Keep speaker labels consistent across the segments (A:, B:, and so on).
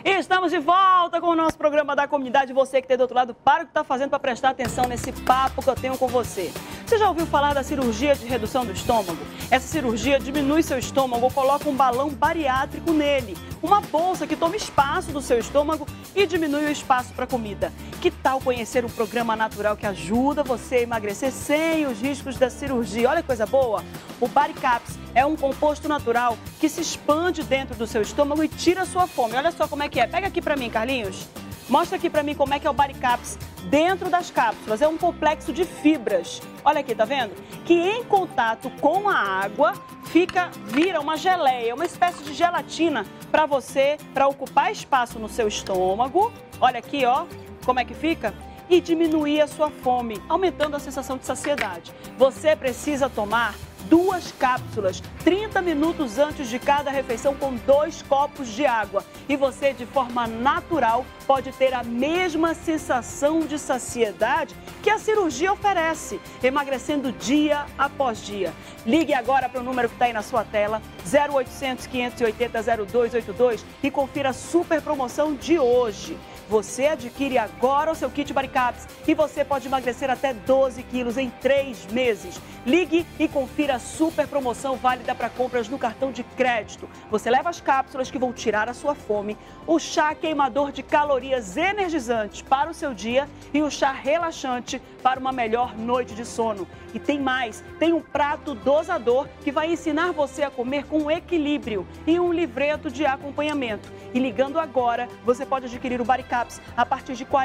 A: E estamos de volta com o nosso programa da comunidade. Você que está do outro lado, para o que está fazendo para prestar atenção nesse papo que eu tenho com você. Você já ouviu falar da cirurgia de redução do estômago? Essa cirurgia diminui seu estômago, coloca um balão bariátrico nele, uma bolsa que toma espaço do seu estômago e diminui o espaço para comida. Que tal conhecer um programa natural que ajuda você a emagrecer sem os riscos da cirurgia? Olha que coisa boa! O Baricaps é um composto natural que se expande dentro do seu estômago e tira a sua fome. Olha só como é que é. Pega aqui para mim, Carlinhos. Mostra aqui para mim como é que é o Baricaps dentro das cápsulas. É um complexo de fibras. Olha aqui, tá vendo? Que em contato com a água vira uma geleia, uma espécie de gelatina para você, para ocupar espaço no seu estômago. Olha aqui, ó, como é que fica? E diminuir a sua fome, aumentando a sensação de saciedade. Você precisa tomar 2 cápsulas, 30 minutos antes de cada refeição com 2 copos de água. E você, de forma natural, pode ter a mesma sensação de saciedade que a cirurgia oferece, emagrecendo dia após dia. Ligue agora para o número que está aí na sua tela, 0800 580 0282 e confira a super promoção de hoje. Você adquire agora o seu kit Baricaps e você pode emagrecer até 12 quilos em 3 meses. Ligue e confira a super promoção válida para compras no cartão de crédito. Você leva as cápsulas que vão tirar a sua fome, o chá queimador de calorias energizantes para o seu dia e o chá relaxante para uma melhor noite de sono. E tem mais, tem um prato dosador que vai ensinar você a comer com equilíbrio e um livreto de acompanhamento. E ligando agora, você pode adquirir o Baricaps a partir de R$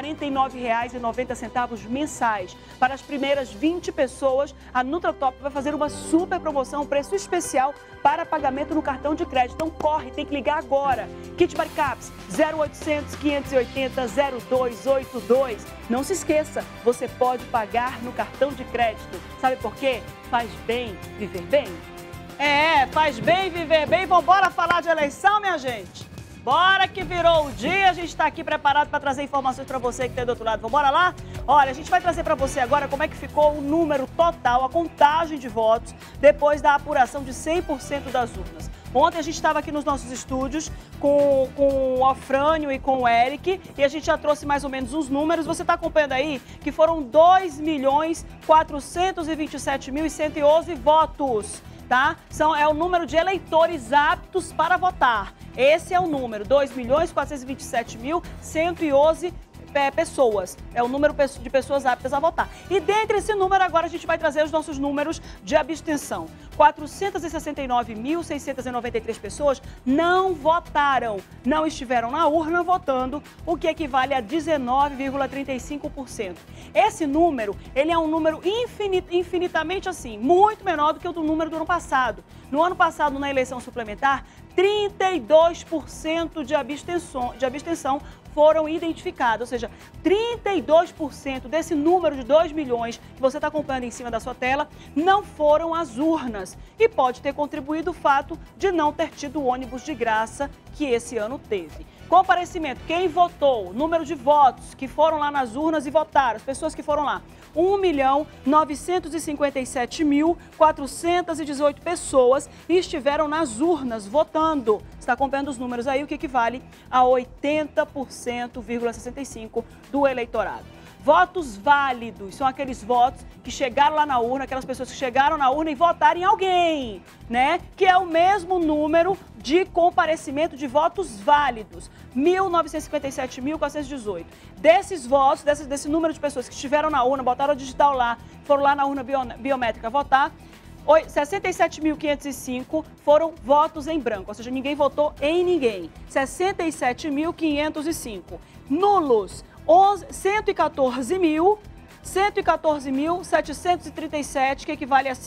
A: 49,90 mensais. Para as primeiras 20 pessoas, a Nutratop vai fazer uma super promoção, preço especial para pagamento no cartão de crédito. Então corre, tem que ligar agora. Kit Baricaps 0800 580 0282. Não se esqueça, você pode pagar no cartão de crédito. Sabe por quê? Faz bem viver bem. Faz bem viver bem. Vambora falar de eleição, minha gente? Bora que virou o dia, a gente está aqui preparado para trazer informações para você que está do outro lado. Vamos lá? Olha, a gente vai trazer para você agora como é que ficou o número total, a contagem de votos, depois da apuração de 100% das urnas. Ontem a gente estava aqui nos nossos estúdios com o Afrânio e com o Eric e a gente já trouxe mais ou menos os números. Você está acompanhando aí que foram 2.427.111 votos. Tá? É o número de eleitores aptos para votar. Esse é o número, 2.427.111 pessoas. É o número de pessoas aptas a votar. E dentre esse número, agora a gente vai trazer os nossos números de abstenção. 469.693 pessoas não votaram, não estiveram na urna votando, o que equivale a 19,35%. Esse número, ele é um número infinitamente assim, muito menor do que o do número do ano passado. No ano passado, na eleição suplementar, 32% de abstenção foram identificados, ou seja, 32% desse número de 2 milhões que você está acompanhando em cima da sua tela não foram às urnas e pode ter contribuído o fato de não ter tido ônibus de graça que esse ano teve. Comparecimento, quem votou, número de votos que foram lá nas urnas e votaram, as pessoas que foram lá, 1.957.418 pessoas estiveram nas urnas votando. Você está acompanhando os números aí, o que equivale a 80,65% do eleitorado. Votos válidos são aqueles votos que chegaram lá na urna, aquelas pessoas que chegaram na urna e votaram em alguém, né? Que é o mesmo número de comparecimento de votos válidos, 1.957.418. Desses votos, desse número de pessoas que estiveram na urna, botaram o digital lá, foram lá na urna biométrica votar, 67.505 foram votos em branco, ou seja, ninguém votou em ninguém. 67.505. Nulos, 114.737, que equivale a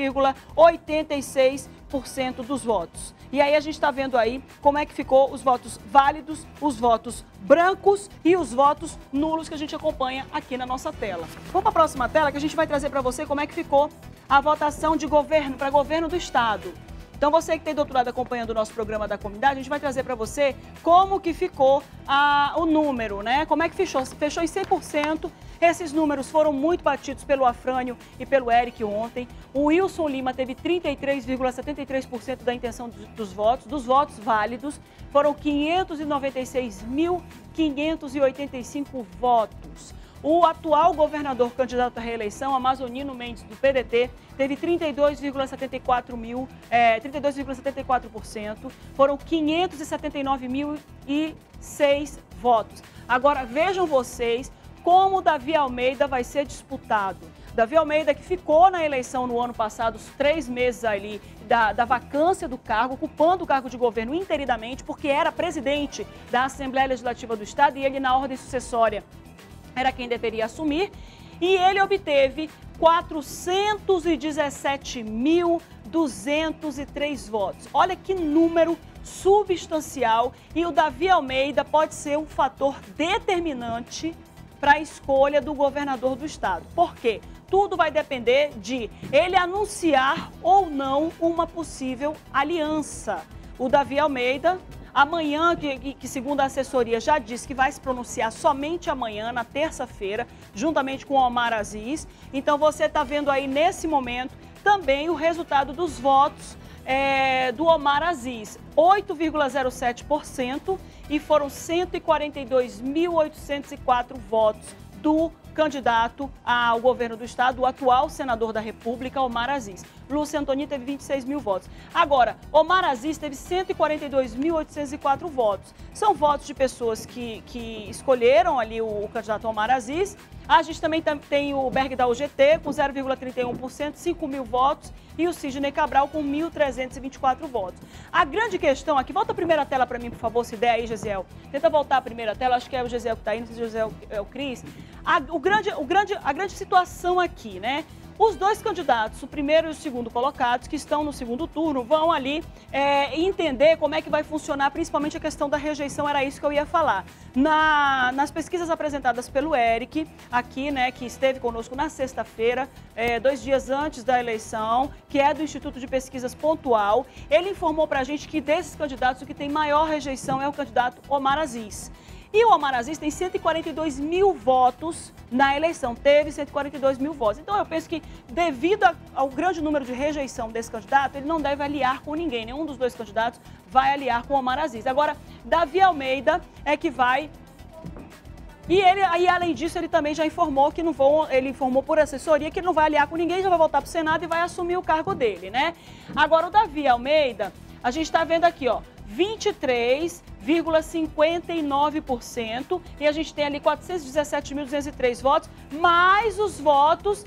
A: 5,86% dos votos. E aí a gente está vendo aí como é que ficou os votos válidos, os votos brancos e os votos nulos que a gente acompanha aqui na nossa tela. Vamos para a próxima tela que a gente vai trazer para você como é que ficou a votação de governo para governo do estado. Então você que tem do outro lado acompanhando o nosso programa da comunidade, a gente vai trazer para você como que ficou o número, né? Como é que fechou em 100%. Esses números foram muito batidos pelo Afrânio e pelo Eric ontem. O Wilson Lima teve 33,73% da intenção dos votos válidos. Foram 596.585 votos. O atual governador candidato à reeleição, Amazonino Mendes, do PDT, teve 32,74%. Foram 579.006 votos. Agora, vejam vocês como o Davi Almeida vai ser disputado. Davi Almeida, que ficou na eleição no ano passado, os 3 meses ali da vacância do cargo, ocupando o cargo de governo interinamente, porque era presidente da Assembleia Legislativa do Estado e ele, na ordem sucessória, era quem deveria assumir. E ele obteve 417.203 votos. Olha que número substancial. E o Davi Almeida pode ser um fator determinante para a escolha do governador do estado. Por quê? Tudo vai depender de ele anunciar ou não uma possível aliança. O Davi Almeida, amanhã, que segundo a assessoria já disse que vai se pronunciar somente amanhã, na terça-feira, juntamente com o Omar Aziz. Então você está vendo aí nesse momento também o resultado dos votos do Omar Aziz, 8,07%, e foram 142.804 votos do candidato ao governo do estado, o atual senador da República, Omar Aziz. Lúcia Antoni teve 26 mil votos. Agora, Omar Aziz teve 142.804 votos. São votos de pessoas que escolheram ali o candidato Omar Aziz. A gente também tem o Berg da UGT com 0,31%, 5 mil votos, e o Sidney Cabral com 1.324 votos. A grande questão aqui, volta a primeira tela para mim, por favor, se der aí, Gesiel. Tenta voltar a primeira tela, acho que é o Gesiel que está aí, não sei se o Gesiel é o Cris. A grande situação aqui, né? Os dois candidatos, o primeiro e o segundo colocados, que estão no segundo turno, vão ali entender como é que vai funcionar, principalmente a questão da rejeição, era isso que eu ia falar. Nas pesquisas apresentadas pelo Eric, aqui, né, que esteve conosco na sexta-feira, 2 dias antes da eleição, que é do Instituto de Pesquisas Pontual, ele informou pra gente que desses candidatos, o que tem maior rejeição é o candidato Omar Aziz. E o Omar Aziz tem 142 mil votos na eleição, teve 142 mil votos. Então eu penso que, devido ao grande número de rejeição desse candidato, ele não deve aliar com ninguém. Nenhum dos dois candidatos vai aliar com o Omar Aziz. Agora, Davi Almeida é que vai... E além disso, ele também já informou que ele informou por assessoria que ele não vai aliar com ninguém, já vai voltar para o Senado e vai assumir o cargo dele, né? Agora, o Davi Almeida, a gente está vendo aqui, ó, 23,59%, e a gente tem ali 417.203 votos, mais os votos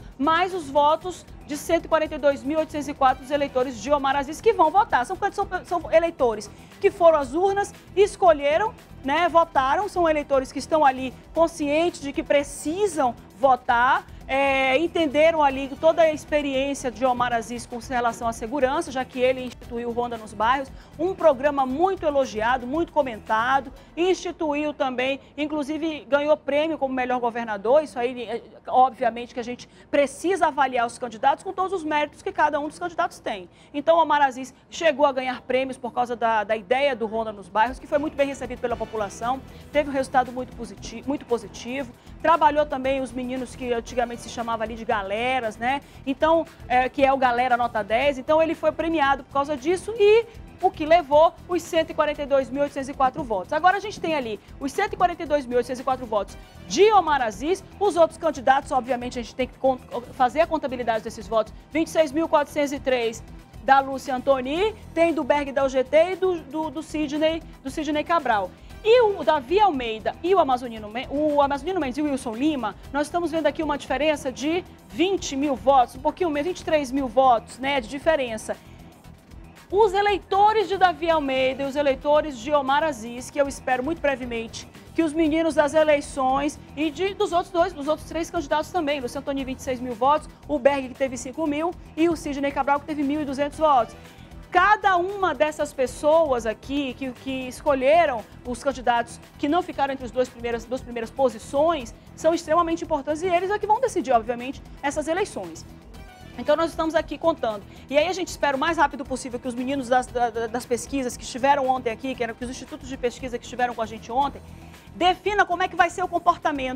A: de 142.804 dos eleitores de Omar Aziz que vão votar. São eleitores que foram às urnas, escolheram, né, votaram, são eleitores que estão ali conscientes de que precisam votar, entenderam ali toda a experiência de Omar Aziz com relação à segurança, já que ele instituiu o Ronda nos Bairros, um programa muito elogiado, muito comentado, instituiu também, inclusive ganhou prêmio como melhor governador. Isso aí, obviamente, que a gente precisa avaliar os candidatos com todos os méritos que cada um dos candidatos tem. Então, Omar Aziz chegou a ganhar prêmios por causa da ideia do Ronda nos Bairros, que foi muito bem recebido pela população, teve um resultado muito positivo, trabalhou também os meninos que antigamente se chamava ali de galeras, né? Então, que é o Galera Nota 10, então ele foi premiado por causa disso, e o que levou os 142.804 votos. Agora a gente tem ali os 142.804 votos de Omar Aziz, os outros candidatos, obviamente a gente tem que fazer a contabilidade desses votos, 26.403 da Lúcia Antoni, tem do Berg da UGT e do Sidney Cabral. E o Davi Almeida e o Amazonino Mendes e o Wilson Lima, nós estamos vendo aqui uma diferença de 20 mil votos, um pouquinho menos, 23 mil votos, né, de diferença. Os eleitores de Davi Almeida e os eleitores de Omar Aziz, que eu espero muito brevemente que os meninos das eleições e dos outros 3 candidatos também, Lúcia Antoni, 26 mil votos, o Berg, que teve 5 mil, e o Sidney Cabral, que teve 1.200 votos. Cada uma dessas pessoas aqui que escolheram os candidatos que não ficaram entre as duas primeiras posições são extremamente importantes, e eles é que vão decidir, obviamente, essas eleições. Então nós estamos aqui contando. E aí a gente espera o mais rápido possível que os meninos das pesquisas que estiveram ontem aqui, que os institutos de pesquisa que estiveram com a gente ontem, defina como é que vai ser o comportamento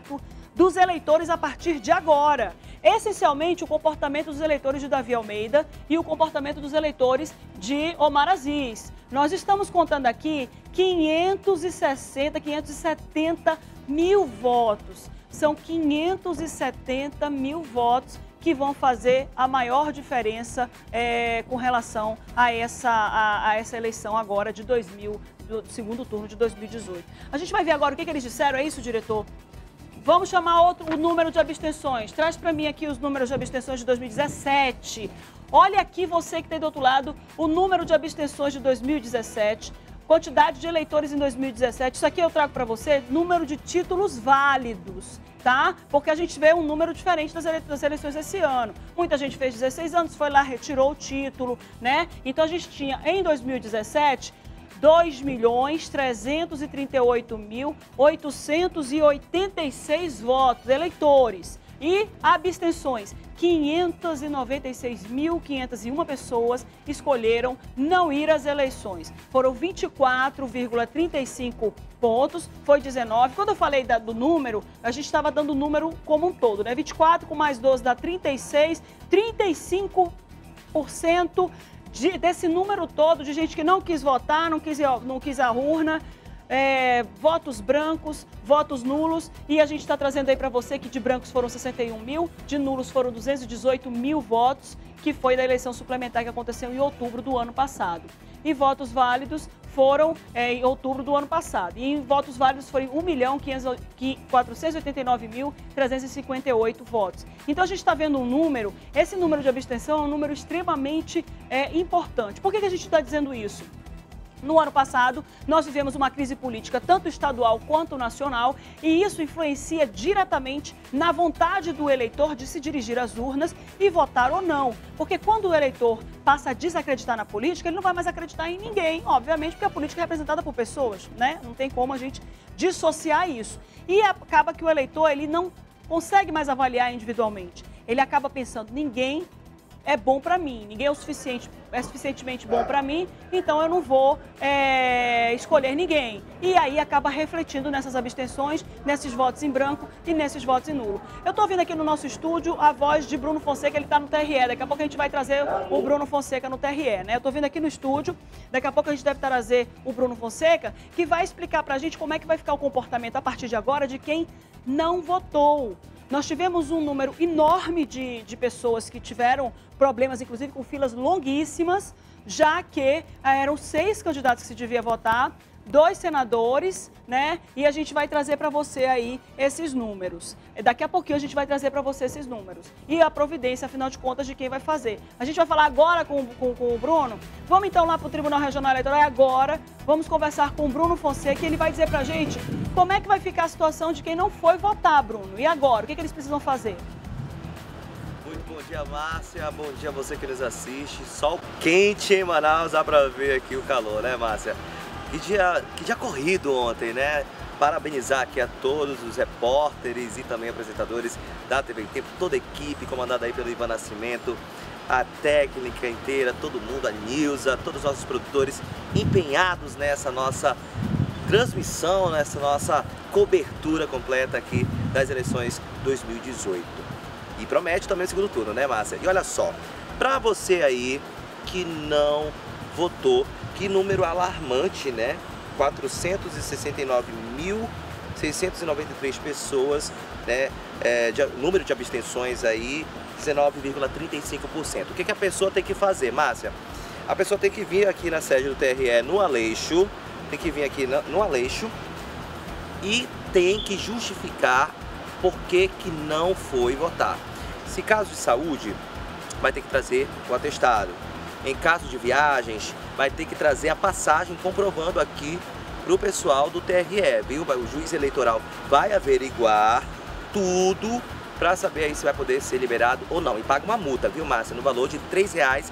A: dos eleitores a partir de agora. Essencialmente, o comportamento dos eleitores de Davi Almeida e o comportamento dos eleitores de Omar Aziz. Nós estamos contando aqui 570 mil votos. São 570 mil votos que vão fazer a maior diferença com relação a essa eleição agora do segundo turno de 2018. A gente vai ver agora o que eles disseram, é isso, diretor? Vamos chamar o número de abstenções. Traz para mim aqui os números de abstenções de 2017. Olha aqui, você que tem do outro lado, o número de abstenções de 2017, quantidade de eleitores em 2017. Isso aqui eu trago para você, número de títulos válidos, tá? Porque a gente vê um número diferente das eleições esse ano. Muita gente fez 16 anos, foi lá, retirou o título, né? Então a gente tinha, em 2017... 2.338.886 votos, eleitores. E abstenções, 596.501 pessoas escolheram não ir às eleições. Foram 24,35 pontos, foi 19. Quando eu falei do número, a gente estava dando o número como um todo, né? 24 com mais 12 dá 36, 35% desse número todo de gente que não quis votar, não quis a urna, votos brancos, votos nulos, e a gente está trazendo aí para você que de brancos foram 61 mil, de nulos foram 218 mil votos, que foi da eleição suplementar que aconteceu em outubro do ano passado. E votos válidos foram em outubro do ano passado. E em votos válidos foram 1.489.358 votos. Então a gente está vendo um número, esse número de abstenção é um número extremamente importante. Por que a gente está dizendo isso? No ano passado, nós vivemos uma crise política, tanto estadual quanto nacional, e isso influencia diretamente na vontade do eleitor de se dirigir às urnas e votar ou não. Porque quando o eleitor passa a desacreditar na política, ele não vai mais acreditar em ninguém, obviamente, porque a política é representada por pessoas, né? Não tem como a gente dissociar isso. E acaba que o eleitor, ele não consegue mais avaliar individualmente. Ele acaba pensando, ninguém é bom para mim, ninguém é suficientemente bom para mim, então eu não vou escolher ninguém. E aí acaba refletindo nessas abstenções, nesses votos em branco e nesses votos em nulo. Eu estou ouvindo aqui no nosso estúdio a voz de Bruno Fonseca, ele está no TRE, daqui a pouco a gente vai trazer o Bruno Fonseca no TRE, né? Eu estou vindo aqui no estúdio, daqui a pouco a gente deve trazer o Bruno Fonseca, que vai explicar para a gente como é que vai ficar o comportamento a partir de agora de quem não votou. Nós tivemos um número enorme de pessoas que tiveram problemas, inclusive com filas longuíssimas, já que eram 6 candidatos que se devia votar, 2 senadores, né? E a gente vai trazer para você aí esses números. Daqui a pouquinho a gente vai trazer para você esses números. E a providência, afinal de contas, de quem vai fazer. A gente vai falar agora com o Bruno. Vamos então lá para o Tribunal Regional Eleitoral agora. Vamos conversar com o Bruno Fonseca e ele vai dizer para a gente como é que vai ficar a situação de quem não foi votar, Bruno. E agora? O que eles precisam fazer?
B: Muito bom dia, Márcia. Bom dia a você que nos assiste. Sol quente em Manaus, dá para ver aqui o calor, né, Márcia? Que dia corrido ontem, né? Parabenizar aqui a todos os repórteres e também apresentadores da TV em Tempo, toda a equipe comandada aí pelo Ivan Nascimento, a técnica inteira, todo mundo, a Nilza, todos os nossos produtores empenhados nessa nossa transmissão, nessa nossa cobertura completa aqui das eleições 2018. E promete também o segundo turno, né, Márcia? E olha só, para você aí que não votou, que número alarmante, né? 469.693 pessoas, né? Número de abstenções aí, 19,35%. O que a pessoa tem que fazer, Márcia? A pessoa tem que vir aqui na sede do TRE no Aleixo, tem que vir aqui no Aleixo e tem que justificar por que não foi votar. Se caso de saúde, vai ter que trazer o atestado. Em caso de viagens, vai ter que trazer a passagem comprovando aqui para o pessoal do TRE, viu? O juiz eleitoral vai averiguar tudo para saber aí se vai poder ser liberado ou não. E paga uma multa, viu, Márcia? No valor de R$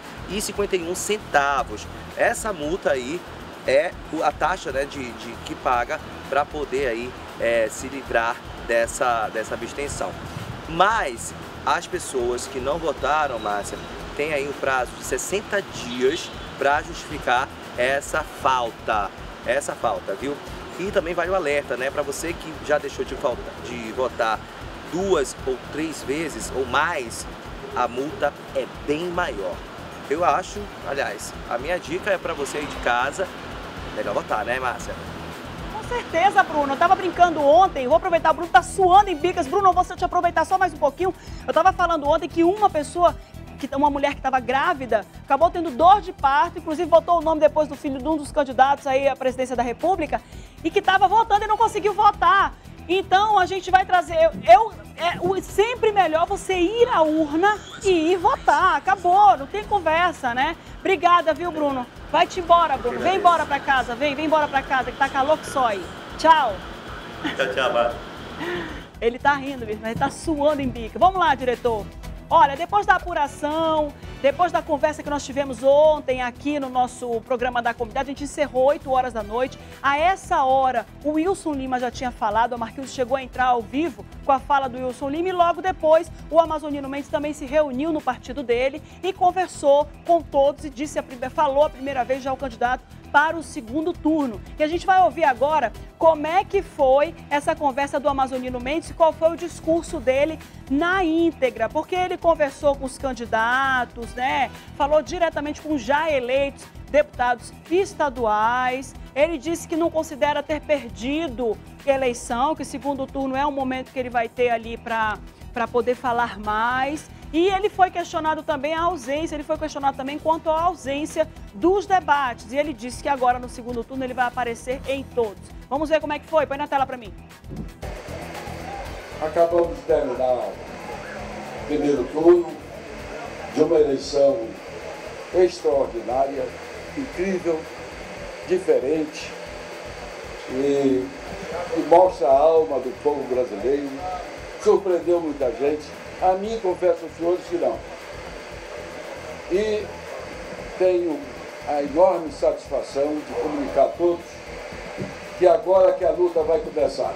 B: 3,51. Essa multa aí é a taxa, né, que paga para poder aí se livrar dessa abstenção. Mas as pessoas que não votaram, Márcia, tem aí um prazo de 60 dias para justificar essa falta, viu? E também vale o alerta, né, para você que já deixou de votar 2 ou 3 vezes ou mais, a multa é bem maior. Eu acho, aliás, a minha dica é para você aí de casa, legal votar, né, Márcia?
A: Com certeza, Bruno. Eu tava brincando ontem, vou aproveitar, o Bruno tá suando em bicas. Bruno, eu vou te aproveitar só mais um pouquinho. Eu tava falando ontem que uma mulher que estava grávida, acabou tendo dor de parto, inclusive botou o nome depois do filho de um dos candidatos aí à presidência da República, e que estava votando e não conseguiu votar. Então, a gente vai trazer... sempre melhor você ir à urna e ir votar. Acabou, não tem conversa, né? Obrigada, viu, Bruno? Vai-te embora, Bruno. Vem embora pra casa, vem embora pra casa, que tá calor que só aí. Tchau.
B: Tchau, Márcia.
A: Ele tá rindo, mas ele tá suando em bica. Vamos lá, diretor. Olha, depois da apuração, depois da conversa que nós tivemos ontem aqui no nosso programa da comunidade, a gente encerrou 8 horas da noite. A essa hora, o Wilson Lima já tinha falado, a Marquinhos chegou a entrar ao vivo com a fala do Wilson Lima e logo depois o Amazonino Mendes também se reuniu no partido dele e conversou com todos e falou a primeira vez já o candidato para o segundo turno. E a gente vai ouvir agora como é que foi essa conversa do Amazonino Mendes e qual foi o discurso dele na íntegra, porque ele conversou com os candidatos, né? Falou diretamente com já eleitos deputados estaduais. Ele disse que não considera ter perdido a eleição, que o segundo turno é um momento que ele vai ter ali para poder falar mais. E ele foi questionado também quanto à ausência dos debates. E ele disse que agora no segundo turno ele vai aparecer em todos. Vamos ver como é que foi. Põe na tela para mim.
C: Acabamos de terminar o primeiro turno de uma eleição extraordinária, incrível, diferente e mostra a alma do povo brasileiro. Surpreendeu muita gente. A mim, confesso aos senhores que não. E tenho a enorme satisfação de comunicar a todos que agora que a luta vai começar.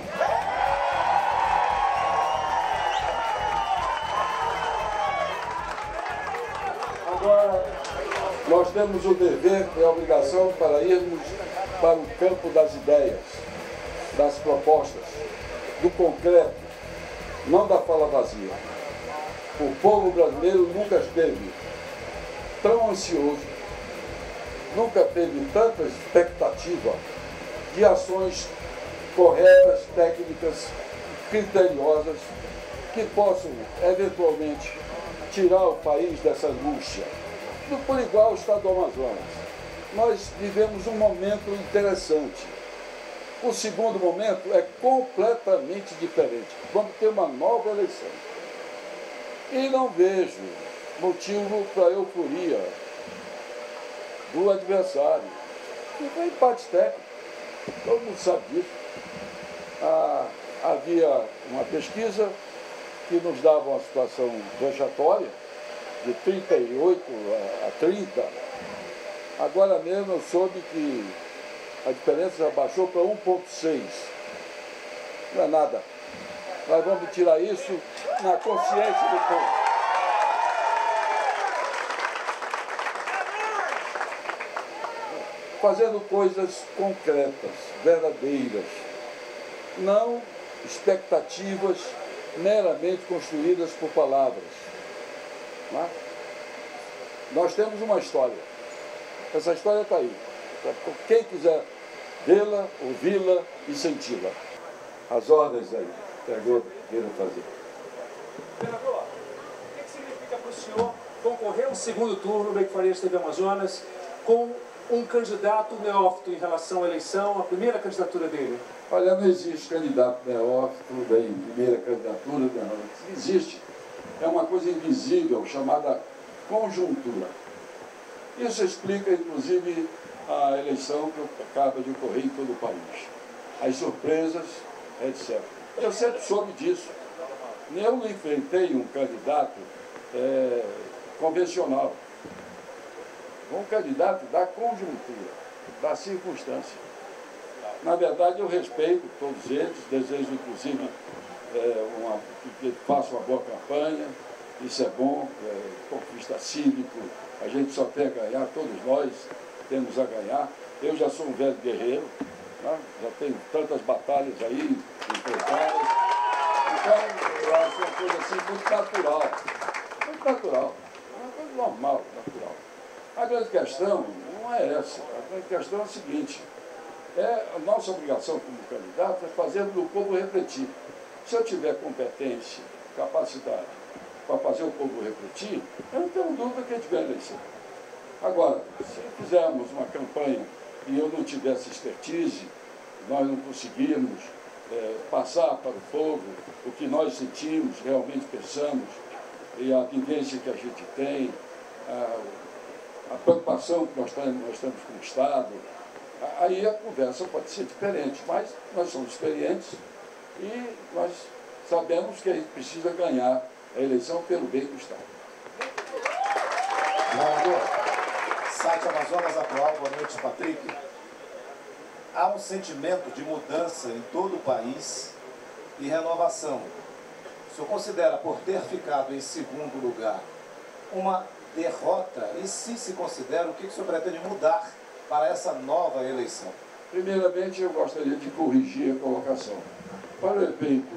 C: Agora, nós temos o dever e a obrigação para irmos para o campo das ideias, das propostas, do concreto, não da fala vazia. O povo brasileiro nunca esteve tão ansioso, nunca teve tanta expectativa de ações corretas, técnicas, criteriosas, que possam, eventualmente, tirar o país dessa angústia. Por igual o estado do Amazonas. Nós vivemos um momento interessante. O segundo momento é completamente diferente. Vamos ter uma nova eleição. E não vejo motivo para euforia do adversário. E foi empate técnico. Todo mundo sabe disso. Havia uma pesquisa que nos dava uma situação vexatória, de 38 a 30. Agora mesmo eu soube que a diferença já baixou para 1,6. Não é nada. Nós vamos tirar isso na consciência do povo. Fazendo coisas concretas, verdadeiras. Não expectativas meramente construídas por palavras. Não é? Nós temos uma história. Essa história está aí. Quem quiser vê-la, ouvi-la e senti-la. As ordens aí. Pegou, queira fazer.
D: Vereador, o que significa para o senhor concorrer ao segundo turno do Bem que Farias TV Amazonas com um candidato neófito em relação à eleição, a primeira candidatura dele?
C: Olha, não existe candidato neófito, bem, primeira candidatura, não. Existe. É uma coisa invisível, chamada conjuntura. Isso explica, inclusive, a eleição que acaba de ocorrer em todo o país. As surpresas, etc. Eu sempre soube disso. Eu não enfrentei um candidato convencional. Um candidato da conjuntura, da circunstância. Na verdade, eu respeito todos eles, desejo, inclusive, que façam uma boa campanha. Isso é bom, conquista cívico, a gente só tem a ganhar, todos nós temos a ganhar. Eu já sou um velho guerreiro, né? Já tenho tantas batalhas aí enfrentadas. Então, Eu acho uma coisa assim muito natural. Muito natural. É uma coisa normal, natural. A grande questão não é essa. A grande questão é a seguinte. A nossa obrigação como candidato é fazer o povo refletir. Se eu tiver competência, capacidade para fazer o povo refletir, eu não tenho dúvida que a gente ganha a eleição. Agora, se fizermos uma campanha e eu não tivesse expertise, nós não conseguirmos passar para o povo o que nós sentimos, realmente pensamos, e a vivência que a gente tem, a preocupação que nós temos com o Estado, aí a conversa pode ser diferente, mas nós somos experientes e nós sabemos que a gente precisa ganhar a eleição pelo bem do Estado.
E: Governador, site Amazonas Atual, boa noite, Patrick. Há um sentimento de mudança em todo o país e renovação. O senhor considera, por ter ficado em segundo lugar, uma derrota? E se considera, o que o senhor pretende mudar para essa nova eleição?
C: Primeiramente, eu gostaria de corrigir a colocação. Para o efeito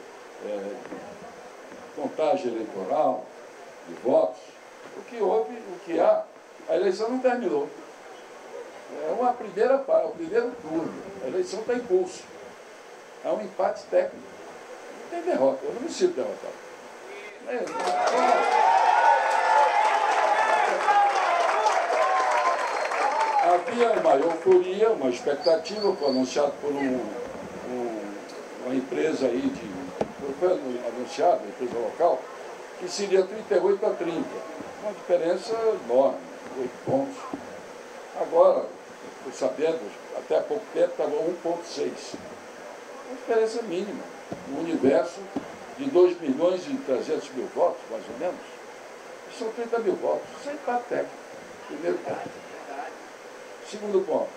C: contagem eleitoral, de votos, o que houve, o que há, a eleição não terminou. É uma primeira parte, o primeiro turno. A eleição está em curso. É um empate técnico. Não tem derrota. Eu não me sinto derrotado. Havia uma euforia, uma expectativa, foi anunciado por uma empresa aí foi anunciado, uma empresa local, que seria 38 a 30. Uma diferença enorme, 8 pontos. Agora, estou sabendo, até há pouco tempo estava 1,6. Uma diferença mínima. No universo de 2.300.000 votos, mais ou menos, são 30 mil votos. Isso é empate técnico. Primeiro ponto. Segundo ponto.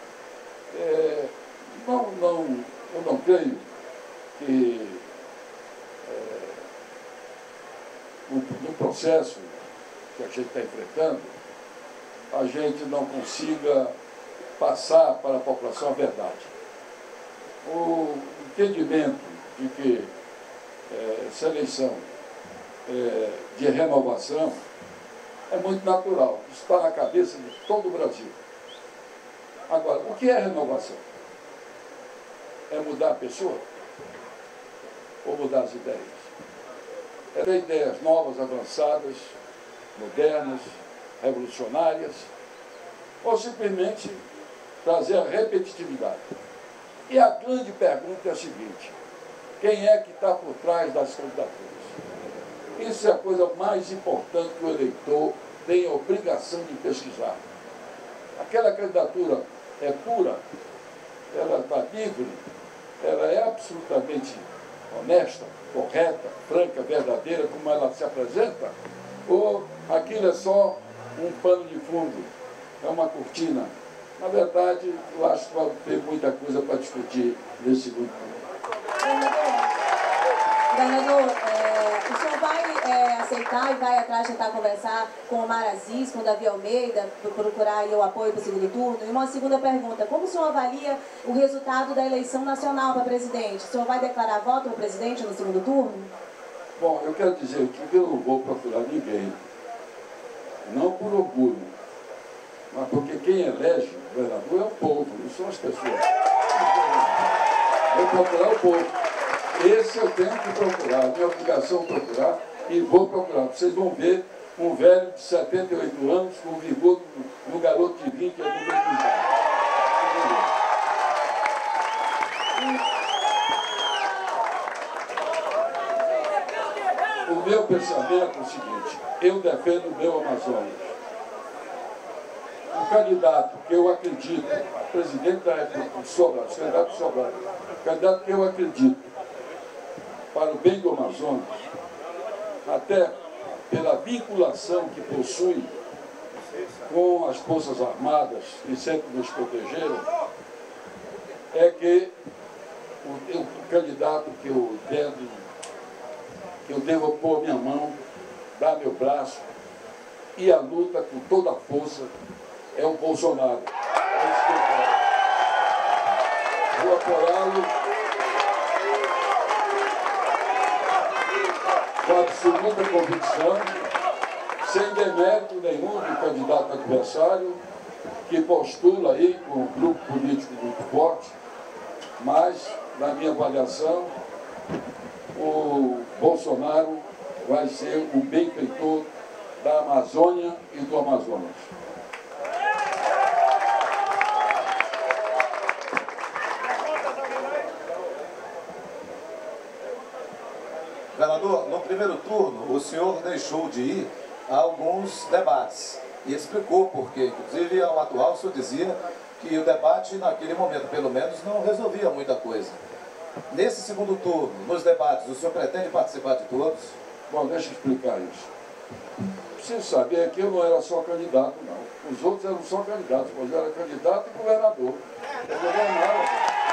C: Eu não creio que no processo que a gente está enfrentando, a gente não consiga passar para a população a verdade. O entendimento de que essa eleição de renovação é muito natural, isso está na cabeça de todo o Brasil. Agora, o que é renovação? É mudar a pessoa? Ou mudar as ideias? É ter ideias novas, avançadas, modernas, revolucionárias, ou simplesmente trazer a repetitividade. E a grande pergunta é a seguinte: quem é que está por trás das candidaturas? Isso é a coisa mais importante que o eleitor tem a obrigação de pesquisar. Aquela candidatura é pura, ela está livre, ela é absolutamente honesta, correta, franca, verdadeira, como ela se apresenta, ou aquilo é só um pano de fundo, é uma cortina? Na verdade, eu acho que vai ter muita coisa para discutir nesse segundo turno.
F: Governador, o senhor vai aceitar e vai atrás tentar conversar com o Omar Aziz, com o Davi Almeida, procurar aí o apoio para o segundo turno? E uma segunda pergunta: como o senhor avalia o resultado da eleição nacional para presidente? O senhor vai declarar voto para presidente no segundo turno?
C: Bom, eu quero dizer que eu não vou procurar ninguém, não por orgulho, mas porque quem elege o governador é o povo, não são as pessoas. Eu vou procurar o povo. Esse eu tenho que procurar, minha obrigação é procurar, e vou procurar. Vocês vão ver um velho de 78 anos com o vigor do garoto de 20 anos no meio do jogo. O meu pensamento é o seguinte: eu defendo o meu Amazonas. O candidato que eu acredito, presidente da República, Sobral, candidato Sobral, candidato que eu acredito para o bem do Amazonas, até pela vinculação que possui com as Forças Armadas que sempre nos protegeram, é que o candidato que eu devo pôr minha mão, dar meu braço, e a luta com toda a força é o Bolsonaro. É isso que eu quero. Vou apoiá-lo. muita convicção, sem demérito nenhum do candidato adversário, que postula aí com um grupo político muito forte, mas, na minha avaliação, o Bolsonaro vai ser o benfeitor da Amazônia e do Amazonas.
E: Governador, no primeiro turno, o senhor deixou de ir a alguns debates e explicou por quê. Inclusive, ao atual, o senhor dizia que o debate, naquele momento, pelo menos, não resolvia muita coisa. Nesse segundo turno, nos debates, o senhor pretende participar de todos?
C: Bom, deixa eu explicar isso. Preciso saber que eu não era só candidato, não. Os outros eram só candidatos, mas eu era candidato e governador. Eu governava.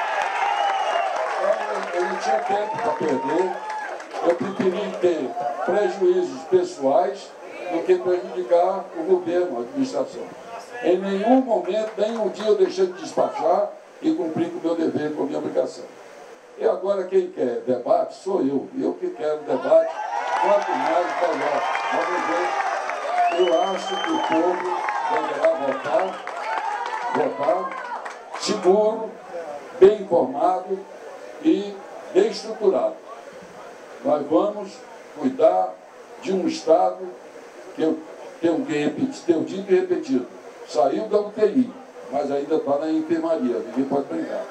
C: Então, eu não tinha tempo para perder. Eu preferi ter prejuízos pessoais do que prejudicar o governo, a administração. Em nenhum momento, nenhum dia eu deixei de despachar e cumprir com o meu dever, com a minha obrigação. E agora quem quer debate sou eu. Eu que quero debate, quanto mais melhor. Vamos ver. Eu acho que o povo deverá votar seguro, bem informado e bem estruturado. Nós vamos cuidar de um Estado que eu tenho dito e repetido. Saiu da UTI, mas ainda está na enfermaria. Ninguém pode brincar.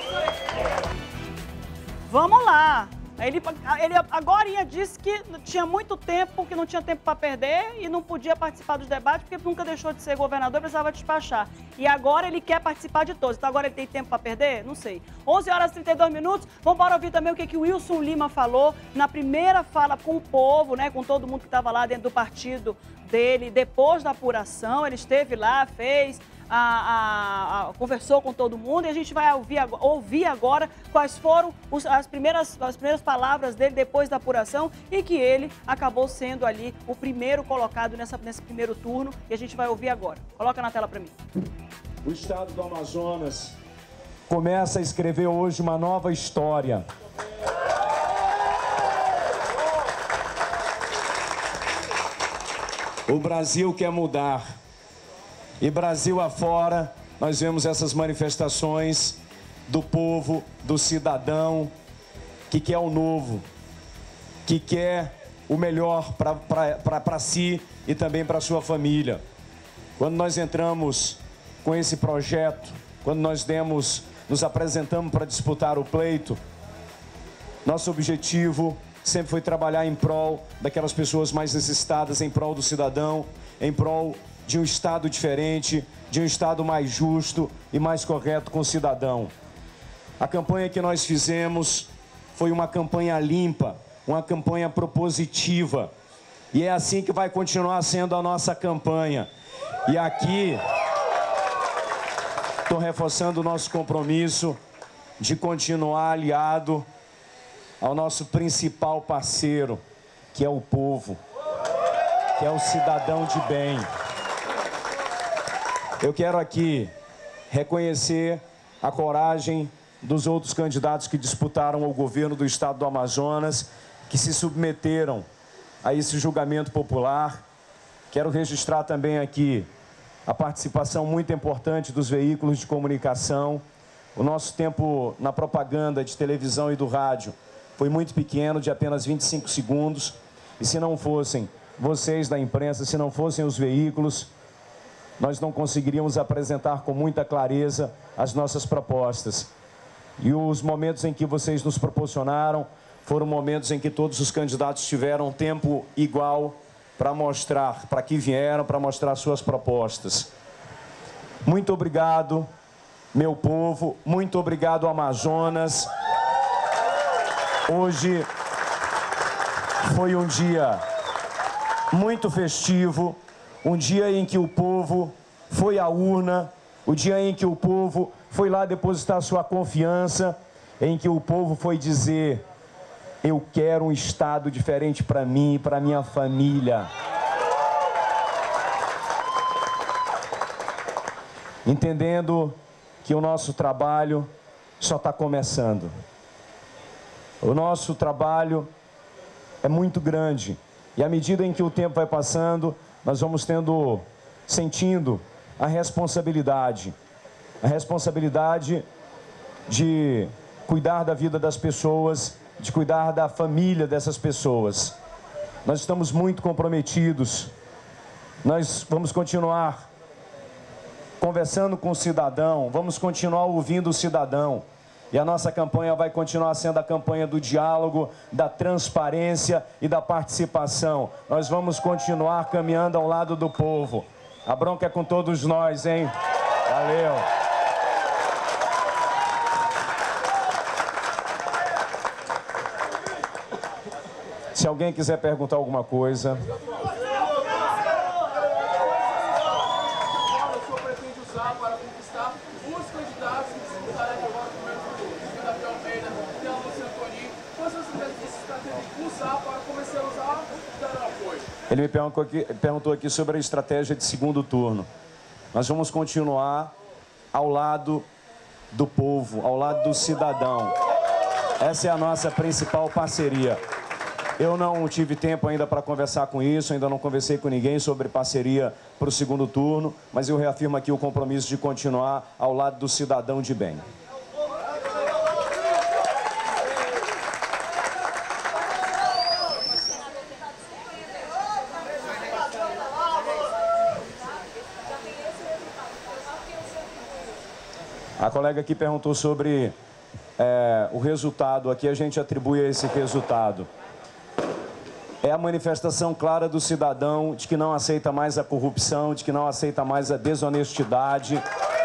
A: Vamos lá. Ele agora disse que tinha muito tempo, que não tinha tempo para perder e não podia participar dos debates porque nunca deixou de ser governador e precisava despachar. E agora ele quer participar de todos. Então agora ele tem tempo para perder? Não sei. 11 horas e 32 minutos. Vamos embora ouvir também o que o Wilson Lima falou na primeira fala com o povo, né, com todo mundo que estava lá dentro do partido dele, depois da apuração. Ele esteve lá, fez... conversou com todo mundo e a gente vai ouvir agora quais foram as primeiras palavras dele depois da apuração e que ele acabou sendo ali o primeiro colocado nesse primeiro turno e a gente vai ouvir agora. Coloca na tela para mim.
G: O estado do Amazonas começa a escrever hoje uma nova história. O Brasil quer mudar. E Brasil afora, nós vemos essas manifestações do povo, do cidadão, que quer o novo, que quer o melhor para si e também para sua família. Quando nós entramos com esse projeto, quando nós nos apresentamos para disputar o pleito, nosso objetivo sempre foi trabalhar em prol daquelas pessoas mais necessitadas, em prol do cidadão, em prol de um Estado diferente, de um Estado mais justo e mais correto com o cidadão. A campanha que nós fizemos foi uma campanha limpa, uma campanha propositiva. E é assim que vai continuar sendo a nossa campanha. E aqui, estou reforçando o nosso compromisso de continuar aliado ao nosso principal parceiro, que é o povo, que é o cidadão de bem. Eu quero aqui reconhecer a coragem dos outros candidatos que disputaram o governo do estado do Amazonas, que se submeteram a esse julgamento popular. Quero registrar também aqui a participação muito importante dos veículos de comunicação. O nosso tempo na propaganda de televisão e do rádio foi muito pequeno, de apenas 25 segundos. E se não fossem vocês da imprensa, se não fossem os veículos, nós não conseguiríamos apresentar com muita clareza as nossas propostas. E os momentos em que vocês nos proporcionaram foram momentos em que todos os candidatos tiveram tempo igual para mostrar, para que vieram, para mostrar suas propostas. Muito obrigado, meu povo, muito obrigado, Amazonas. Hoje foi um dia muito festivo, um dia em que o povo foi à urna, o dia em que o povo foi lá depositar sua confiança, em que o povo foi dizer: eu quero um Estado diferente para mim e para minha família. Entendendo que o nosso trabalho só está começando. O nosso trabalho é muito grande E à medida em que o tempo vai passando, nós vamos sentindo a responsabilidade de cuidar da vida das pessoas, de cuidar da família dessas pessoas. Nós estamos muito comprometidos. Nós vamos continuar conversando com o cidadão, vamos continuar ouvindo o cidadão. E a nossa campanha vai continuar sendo a campanha do diálogo, da transparência e da participação. Nós vamos continuar caminhando ao lado do povo. A bronca é com todos nós, hein? Valeu! Se alguém quiser perguntar alguma coisa... Ele me perguntou aqui sobre a estratégia de segundo turno. Nós vamos continuar ao lado do povo, ao lado do cidadão. Essa é a nossa principal parceria. Eu não tive tempo ainda para conversar com isso, ainda não conversei com ninguém sobre parceria para o segundo turno, mas eu reafirmo aqui o compromisso de continuar ao lado do cidadão de bem. A colega aqui perguntou sobre o resultado. Aqui a gente atribui a esse resultado. É a manifestação clara do cidadão de que não aceita mais a corrupção, de que não aceita mais a desonestidade.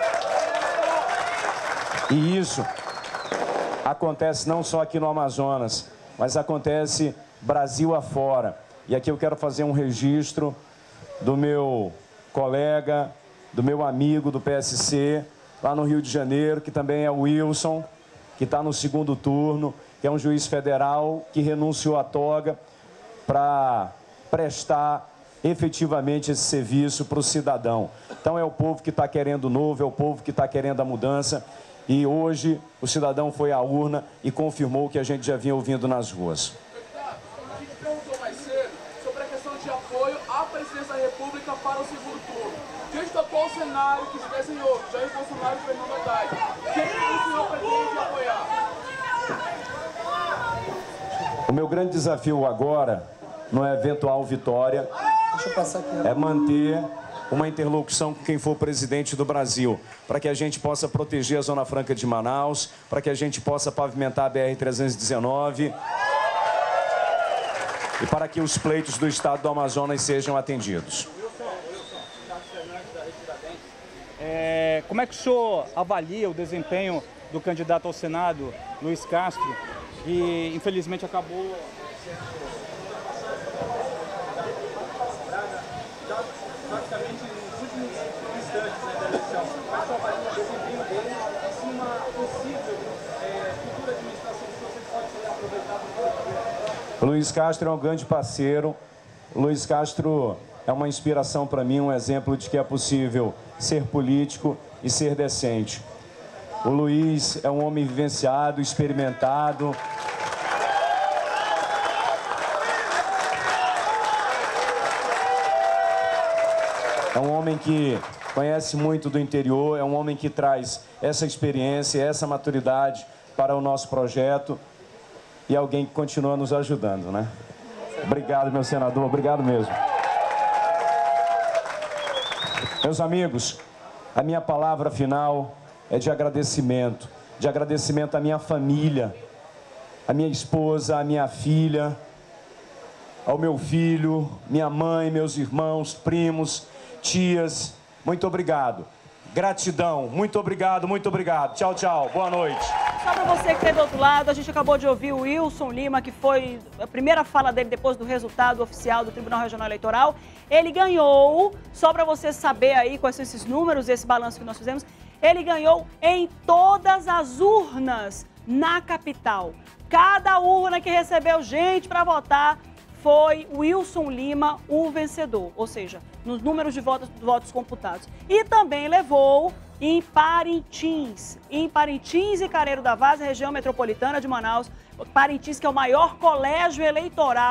G: E isso acontece não só aqui no Amazonas, mas acontece Brasil afora. E aqui eu quero fazer um registro do meu colega, do meu amigo do PSC, lá no Rio de Janeiro, que também é o Wilson, que está no segundo turno, que é um juiz federal que renunciou à toga para prestar efetivamente esse serviço para o cidadão. Então é o povo que está querendo o novo, é o povo que está querendo a mudança, e hoje o cidadão foi à urna e confirmou o que a gente já vinha ouvindo nas ruas.
H: A gente perguntou mais cedo sobre a questão de apoio à presidência da República para o segundo turno. Diante do atual cenário que se desenhou, Jair Bolsonaro e Fernando Haddad, quem o senhor pretende apoiar?
G: O meu grande desafio agora, no eventual vitória, é manter uma interlocução com quem for presidente do Brasil, para que a gente possa proteger a Zona Franca de Manaus, para que a gente possa pavimentar a BR-319 e para que os pleitos do estado do Amazonas sejam atendidos.
I: Como é que o senhor avalia o desempenho do candidato ao Senado, Luiz Castro, que infelizmente acabou praticamente nos últimos instantes da eleição? Como é que o senhor avalia o desempenho dele e uma possível futura administração que você pode ser aproveitado?
G: O Luiz Castro é um grande parceiro. O Luiz Castro é uma inspiração para mim, um exemplo de que é possível ser político e ser decente. O Luiz é um homem vivenciado, experimentado. É um homem que conhece muito do interior, é um homem que traz essa experiência, essa maturidade para o nosso projeto e alguém que continua nos ajudando, né? Obrigado, meu senador, obrigado mesmo. Meus amigos, a minha palavra final é de agradecimento à minha família, à minha esposa, à minha filha, ao meu filho, minha mãe, meus irmãos, primos, tias. Muito obrigado. Gratidão. Muito obrigado, muito obrigado. Tchau, tchau. Boa noite.
A: Só para você que está do outro lado, a gente acabou de ouvir o Wilson Lima, que foi a primeira fala dele depois do resultado oficial do Tribunal Regional Eleitoral. Ele ganhou, só para você saber aí quais são esses números, esse balanço que nós fizemos, ele ganhou em todas as urnas na capital. Cada urna que recebeu gente para votar foi o Wilson Lima o vencedor, ou seja, nos números de votos computados. E também levou em Parintins e Careiro da Várzea, região metropolitana de Manaus. Parintins, que é o maior colégio eleitoral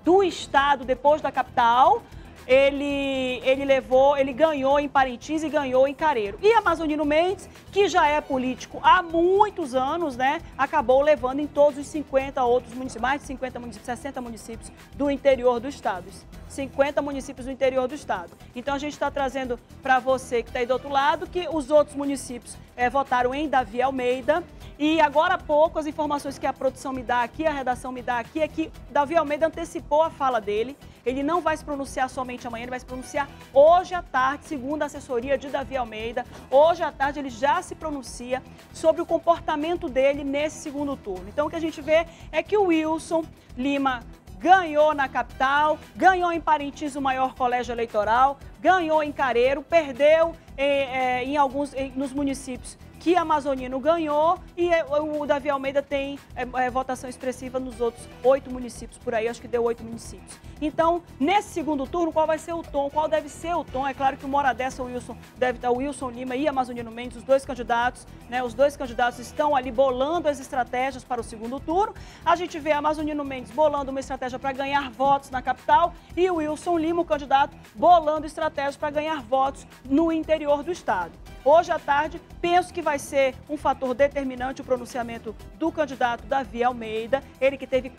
A: do estado depois da capital. Ele ganhou em Parintins e ganhou em Careiro. E Amazonino Mendes, que já é político há muitos anos, né, acabou levando em todos os 50 outros municípios, mais de 50 municípios, 60 municípios do interior do estado. 50 municípios do interior do estado. Então a gente está trazendo para você que está aí do outro lado que os outros municípios votaram em Davi Almeida. E agora há pouco as informações que a produção me dá aqui, a redação me dá aqui, é que Davi Almeida antecipou a fala dele. Ele não vai se pronunciar somente amanhã, ele vai se pronunciar hoje à tarde, segundo a assessoria de Davi Almeida. Hoje à tarde ele já se pronuncia sobre o comportamento dele nesse segundo turno. Então o que a gente vê é que o Wilson Lima ganhou na capital, ganhou em Parintins o maior colégio eleitoral, ganhou em Careiro, perdeu nos municípios que Amazonino ganhou e o Davi Almeida tem votação expressiva nos outros 8 municípios por aí, acho que deu 8 municípios. Então, nesse segundo turno, qual vai ser o tom? Qual deve ser o tom? É claro que uma hora dessa deve estar o Wilson Lima e Amazonino Mendes, os dois candidatos, né? Os dois candidatos estão ali bolando as estratégias para o segundo turno. A gente vê Amazonino Mendes bolando uma estratégia para ganhar votos na capital e o Wilson Lima, o candidato, bolando estratégias para ganhar votos no interior do estado. Hoje à tarde, penso que vai ser um fator determinante o pronunciamento do candidato Davi Almeida, ele que teve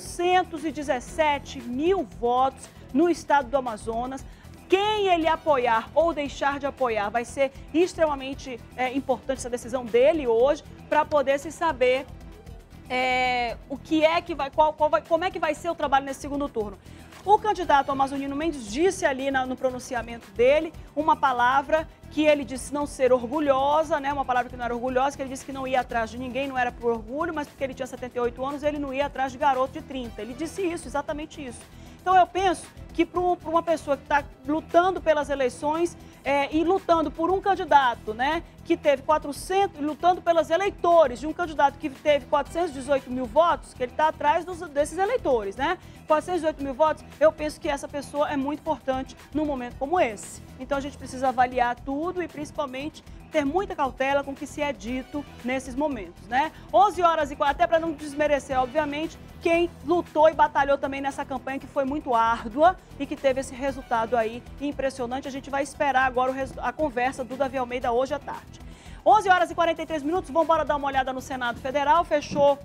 A: 417 mil votos no estado do Amazonas. Quem ele apoiar ou deixar de apoiar vai ser extremamente importante essa decisão dele hoje para poder se saber o que é que vai, como é que vai ser o trabalho nesse segundo turno. O candidato Amazonino Mendes disse ali no pronunciamento dele uma palavra que ele disse não ser orgulhosa, né? Uma palavra que não era orgulhosa, que ele disse que não ia atrás de ninguém, não era por orgulho, mas porque ele tinha 78 anos, ele não ia atrás de garoto de 30. Ele disse isso, exatamente isso. Então eu penso que para uma pessoa que está lutando pelas eleições e lutando por um candidato, né, que teve lutando pelos eleitores de um candidato que teve 418 mil votos, que ele está atrás desses eleitores, né? 418 mil votos, eu penso que essa pessoa é muito importante num momento como esse. Então a gente precisa avaliar tudo e principalmente ter muita cautela com o que se é dito nesses momentos, né? 11 horas e 4, até para não desmerecer, obviamente, quem lutou e batalhou também nessa campanha que foi muito árdua e que teve esse resultado aí impressionante. A gente vai esperar agora a conversa do Davi Almeida hoje à tarde. 11 horas e 43 minutos, vamos embora dar uma olhada no Senado Federal, fechou,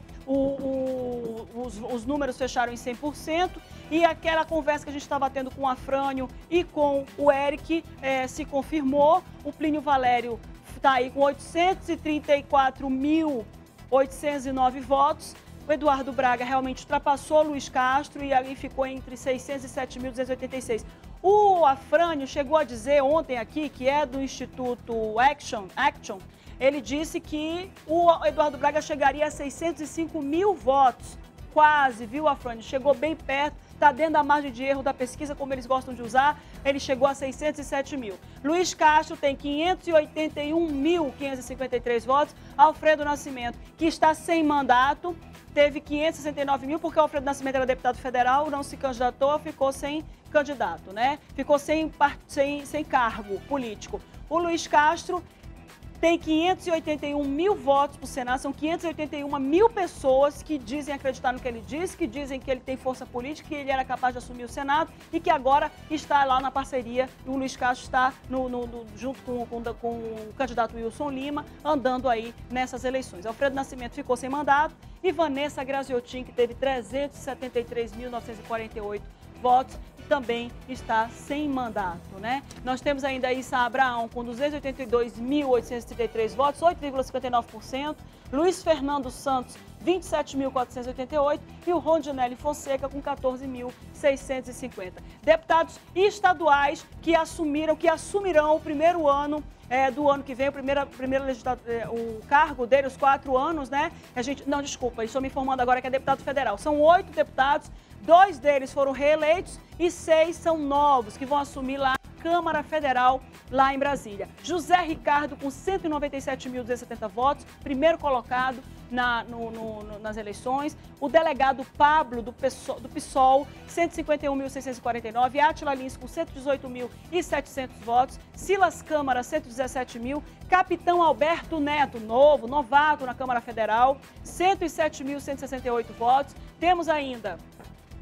A: os números fecharam em 100% e aquela conversa que a gente estava tendo com o Afrânio e com o Eric se confirmou. O Plínio Valério está aí com 834.809 votos. O Eduardo Braga realmente ultrapassou o Luiz Castro e ali ficou entre 607.286. O Afrânio chegou a dizer ontem aqui, que é do Instituto Action, ele disse que o Eduardo Braga chegaria a 605 mil votos. Quase, viu, Afrânio? Chegou bem perto, está dentro da margem de erro da pesquisa, como eles gostam de usar, ele chegou a 607 mil. Luiz Castro tem 581.553 votos. Alfredo Nascimento, que está sem mandato, teve 569 mil, porque o Alfredo Nascimento era deputado federal, não se candidatou, ficou sem candidato, né? Ficou sem cargo político. O Luiz Castro tem 581 mil votos para o Senado, são 581 mil pessoas que dizem acreditar no que ele disse, que dizem que ele tem força política, que ele era capaz de assumir o Senado e que agora está lá na parceria. O Luiz Castro está junto com o candidato Wilson Lima, andando aí nessas eleições. Alfredo Nascimento ficou sem mandato e Vanessa Graziotin, que teve 373.948 votos, também está sem mandato, né? Nós temos ainda Issa Abraão com 282.833 votos, 8,59%. Luiz Fernando Santos, 27.488 e o Rondinelli Fonseca com 14.650. Deputados estaduais que assumirão o primeiro ano do ano que vem, o cargo dele, os 4 anos, né? Estou me informando agora que é deputado federal. São 8 deputados, 2 deles foram reeleitos e 6 são novos que vão assumir lá a Câmara Federal, lá em Brasília. José Ricardo com 197.270 votos, primeiro colocado nas eleições. O delegado Pablo, do PSOL, 151.649. Átila Lins, com 118.700 votos. Silas Câmara, 117 mil. Capitão Alberto Neto, novato na Câmara Federal, 107.168 votos. Temos ainda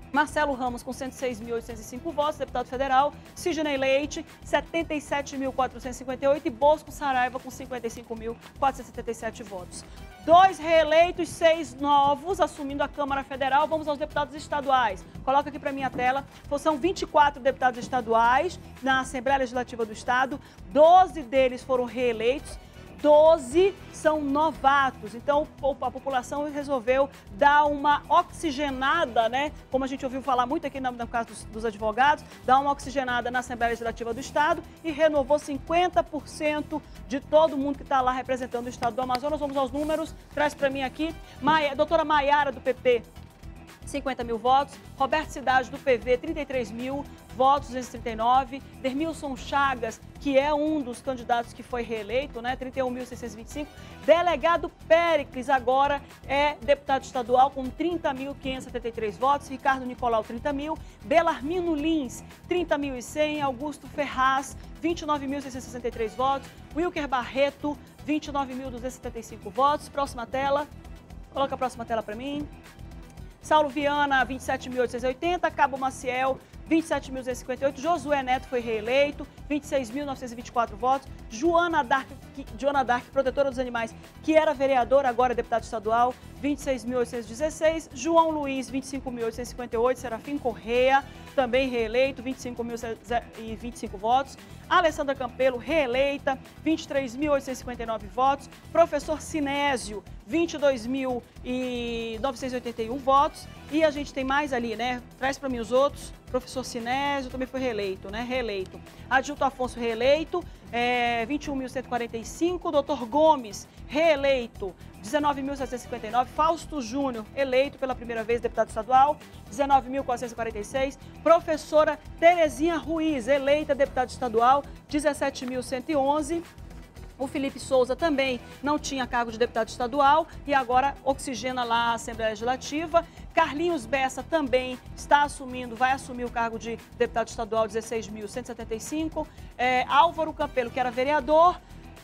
A: Marcelo Ramos, com 106.805 votos, deputado federal. Sidney Leite, 77.458. E Bosco Saraiva, com 55.477 votos. 2 reeleitos, 6 novos, assumindo a Câmara Federal. Vamos aos deputados estaduais. Coloca aqui para minha tela. São 24 deputados estaduais na Assembleia Legislativa do Estado. 12 deles foram reeleitos. 12 são novatos, então a população resolveu dar uma oxigenada, né? Como a gente ouviu falar muito aqui no caso dos advogados, dar uma oxigenada na Assembleia Legislativa do Estado e renovou 50% de todo mundo que está lá representando o Estado do Amazonas. Vamos aos números, traz para mim aqui, doutora Maiara do PP, 50 mil votos, Roberto Cidade do PV, 33 mil votos, 239, Dermilson Chagas, que é um dos candidatos que foi reeleito, né, 31.625, Delegado Péricles agora é deputado estadual com 30.573 votos, Ricardo Nicolau, 30 mil, Belarmino Lins, 30.100, Augusto Ferraz, 29.663 votos, Wilker Barreto, 29.275 votos. Próxima tela, coloca a próxima tela para mim. Saulo Viana, 27.880, Cabo Maciel, 27.258, Josué Neto foi reeleito, 26.924 votos, Joana Dark, protetora dos animais, que era vereadora, agora é deputado estadual, 26.816, João Luiz, 25.858, Serafim Correia, também reeleito, 25.025 votos, Alessandra Campelo, reeleita, 23.859 votos, Professor Sinésio, 22.981 votos, e a gente tem mais ali, né? Traz para mim os outros. Professor Sinésio também foi reeleito, né? Reeleito. Adjunto Afonso, reeleito, 21.145. Doutor Gomes, reeleito, 19.759. Fausto Júnior, eleito pela primeira vez, deputado estadual, 19.446. Professora Terezinha Ruiz, eleita deputada estadual, 17.111. O Felipe Souza também não tinha cargo de deputado estadual e agora oxigena lá a Assembleia Legislativa. Carlinhos Bessa também vai assumir o cargo de deputado estadual, 16.175. Álvaro Campelo, que era vereador,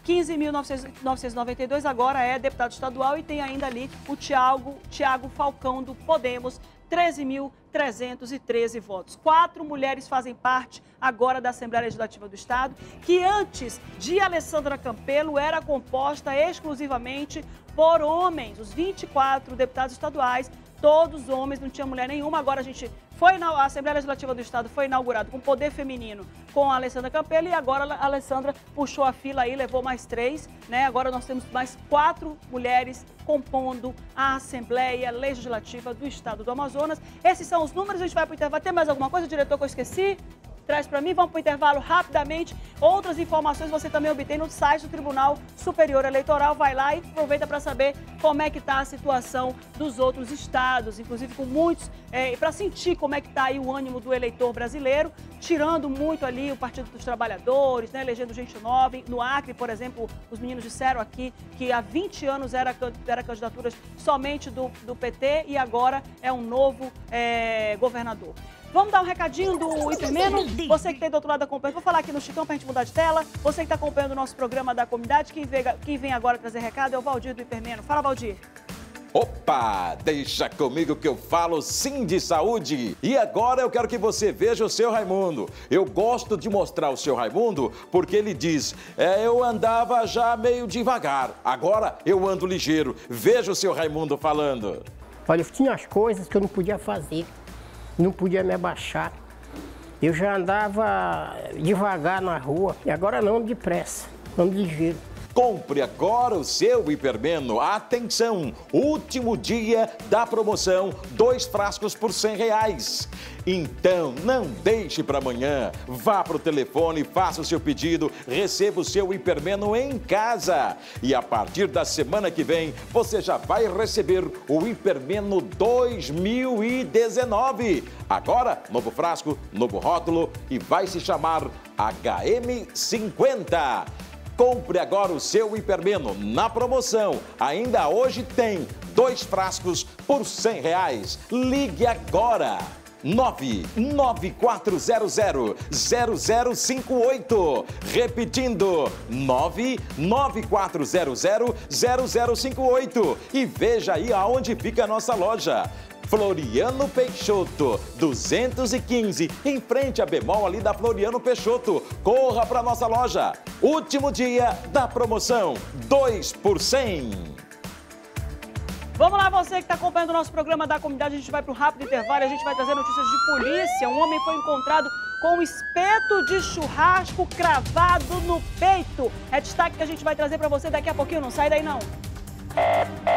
A: 15.992, agora é deputado estadual. E tem ainda ali o Tiago Falcão, do Podemos, 13.313 votos. 4 mulheres fazem parte agora da Assembleia Legislativa do Estado, que antes de Alessandra Campelo era composta exclusivamente por homens. Os 24 deputados estaduais, todos homens, não tinha mulher nenhuma. Agora a Assembleia Legislativa do Estado foi inaugurada com poder feminino com a Alessandra Campelo e agora a Alessandra puxou a fila aí, levou mais 3, né? Agora nós temos mais 4 mulheres compondo a Assembleia Legislativa do Estado do Amazonas. Esses são os números, a gente vai para o intervalo. Tem mais alguma coisa, diretor, que eu esqueci? Traz para mim, vamos para o intervalo rapidamente. Outras informações você também obtém no site do Tribunal Superior Eleitoral. Vai lá e aproveita para saber como é que está a situação dos outros estados, inclusive com muitos, para sentir como é que está aí o ânimo do eleitor brasileiro, tirando muito ali o Partido dos Trabalhadores, né, elegendo gente nova. No Acre, por exemplo, os meninos disseram aqui que há 20 anos era candidaturas somente do PT e agora é um novo governador. Vamos dar um recadinho do Hipermeno. Você que tem do outro lado acompanhando, vou falar aqui no Chicão para a gente mudar de tela. Você que está acompanhando o nosso programa da comunidade, quem vem agora trazer recado é o Valdir do Hipermeno. Fala, Valdir.
J: Opa, deixa comigo que eu falo sim de saúde. E agora eu quero que você veja o seu Raimundo. Eu gosto de mostrar o seu Raimundo porque ele diz, eu andava já meio devagar, agora eu ando ligeiro. Veja o seu Raimundo falando.
K: Olha, eu tinha as coisas que eu não podia fazer. Não podia me abaixar. Eu já andava devagar na rua e agora não, depressa, ando ligeiro.
J: Compre agora o seu Hipermeno. Atenção, último dia da promoção, 2 frascos por R$100. Então, não deixe para amanhã. Vá para o telefone, faça o seu pedido, receba o seu Hipermeno em casa. E a partir da semana que vem, você já vai receber o Hipermeno 2019. Agora, novo frasco, novo rótulo e vai se chamar HM50. Compre agora o seu Hipermeno na promoção. Ainda hoje tem 2 frascos por R$100. Ligue agora. 99400-0058. Repetindo, 99400-0058. E veja aí aonde fica a nossa loja. Floriano Peixoto, 215, em frente à Bemol ali da Floriano Peixoto. Corra para nossa loja. Último dia da promoção, 2 por 100.
A: Vamos lá, você que está acompanhando o nosso programa da comunidade, a gente vai para um rápido intervalo e a gente vai trazer notícias de polícia. Um homem foi encontrado com um espeto de churrasco cravado no peito. É destaque que a gente vai trazer para você daqui a pouquinho, não sai daí não.